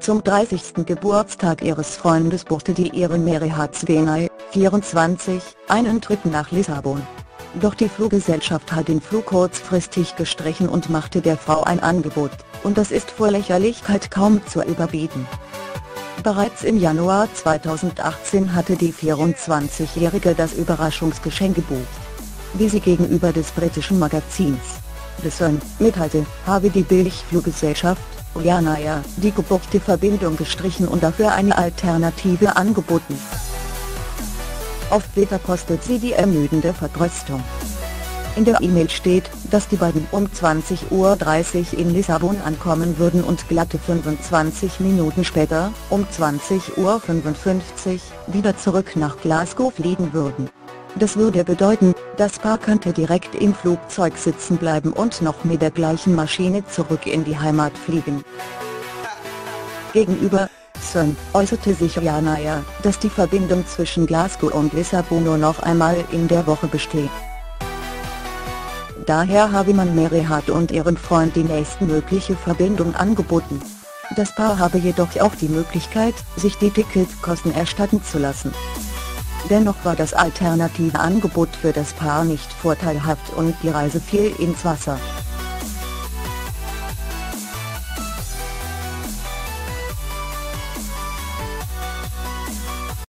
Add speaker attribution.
Speaker 1: Zum 30. Geburtstag ihres Freundes buchte die Irin Merihat Svenay, 24, einen Trip nach Lissabon. Doch die Fluggesellschaft hat den Flug kurzfristig gestrichen und machte der Frau ein Angebot, und das ist vor Lächerlichkeit kaum zu überbieten. Bereits im Januar 2018 hatte die 24-Jährige das Überraschungsgeschenk gebucht. Wie sie gegenüber des britischen Magazins The Sun mitteilte, habe die Billigfluggesellschaft Ryanair die gebuchte Verbindung gestrichen und dafür eine Alternative angeboten. Auf Twitter postet sie die ermüdende Vertröstung. In der E-Mail steht, dass die beiden um 20:30 Uhr in Lissabon ankommen würden und glatte 25 Minuten später, um 20:55 Uhr, wieder zurück nach Glasgow fliegen würden. Das würde bedeuten, das Paar könnte direkt im Flugzeug sitzen bleiben und noch mit der gleichen Maschine zurück in die Heimat fliegen. Gegenüber Sun äußerte sich Ryanair, dass die Verbindung zwischen Glasgow und Lissabon nur noch einmal in der Woche bestehe. Daher habe man Merihat und ihrem Freund die nächstmögliche Verbindung angeboten. Das Paar habe jedoch auch die Möglichkeit, sich die Ticketkosten erstatten zu lassen. Dennoch war das alternative Angebot für das Paar nicht vorteilhaft und die Reise fiel ins Wasser.